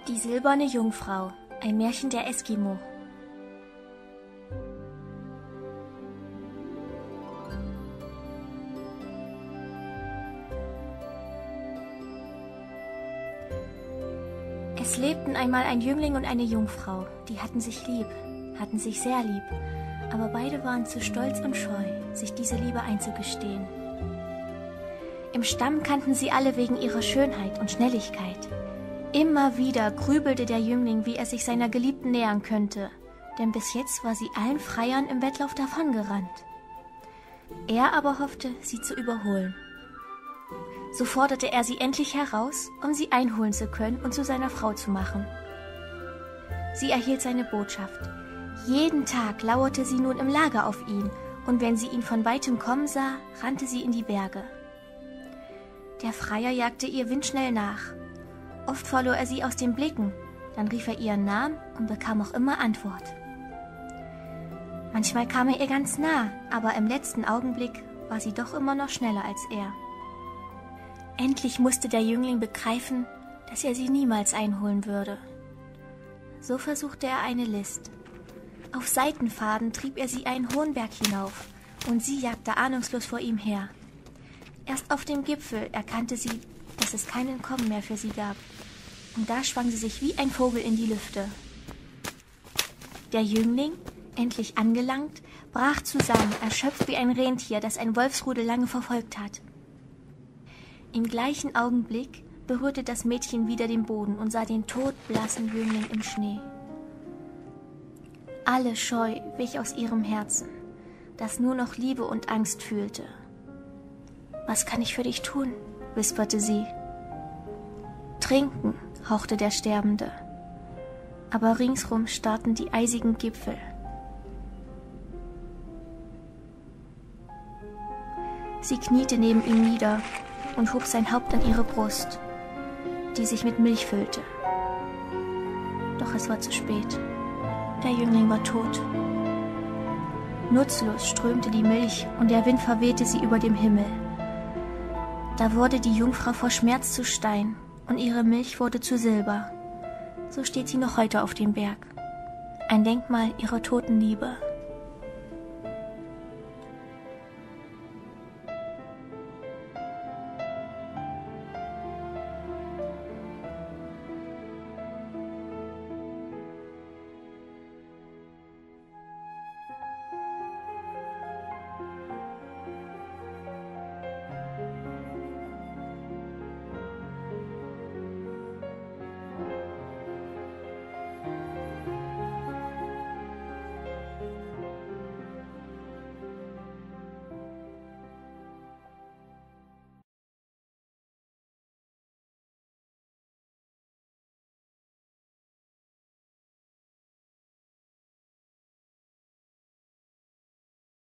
Die silberne Jungfrau, ein Märchen der Eskimo. Es lebten einmal ein Jüngling und eine Jungfrau, die hatten sich lieb, hatten sich sehr lieb, aber beide waren zu stolz und scheu, sich diese Liebe einzugestehen. Im Stamm kannten sie alle wegen ihrer Schönheit und Schnelligkeit. Immer wieder grübelte der Jüngling, wie er sich seiner Geliebten nähern könnte, denn bis jetzt war sie allen Freiern im Wettlauf davongerannt. Er aber hoffte, sie zu überholen. So forderte er sie endlich heraus, um sie einholen zu können und zu seiner Frau zu machen. Sie erhielt seine Botschaft. Jeden Tag lauerte sie nun im Lager auf ihn, und wenn sie ihn von weitem kommen sah, rannte sie in die Berge. Der Freier jagte ihr windschnell nach. Oft verlor er sie aus den Blicken, dann rief er ihren Namen und bekam auch immer Antwort. Manchmal kam er ihr ganz nah, aber im letzten Augenblick war sie doch immer noch schneller als er. Endlich musste der Jüngling begreifen, dass er sie niemals einholen würde. So versuchte er eine List. Auf Seitenpfaden trieb er sie einen hohen Berg hinauf, und sie jagte ahnungslos vor ihm her. Erst auf dem Gipfel erkannte sie, dass es kein Entkommen mehr für sie gab, und da schwang sie sich wie ein Vogel in die Lüfte. Der Jüngling, endlich angelangt, brach zusammen, erschöpft wie ein Rentier, das ein Wolfsrudel lange verfolgt hat. Im gleichen Augenblick berührte das Mädchen wieder den Boden und sah den todblassen Jüngling im Schnee. Alle Scheu wich aus ihrem Herzen, das nur noch Liebe und Angst fühlte. »Was kann ich für dich tun?« wisperte sie. »Trinken«, hauchte der Sterbende. Aber ringsrum starrten die eisigen Gipfel. Sie kniete neben ihm nieder und hob sein Haupt an ihre Brust, die sich mit Milch füllte. Doch es war zu spät. Der Jüngling war tot. Nutzlos strömte die Milch und der Wind verwehte sie über dem Himmel. Da wurde die Jungfrau vor Schmerz zu Stein und ihre Milch wurde zu Silber. So steht sie noch heute auf dem Berg, ein Denkmal ihrer toten Liebe.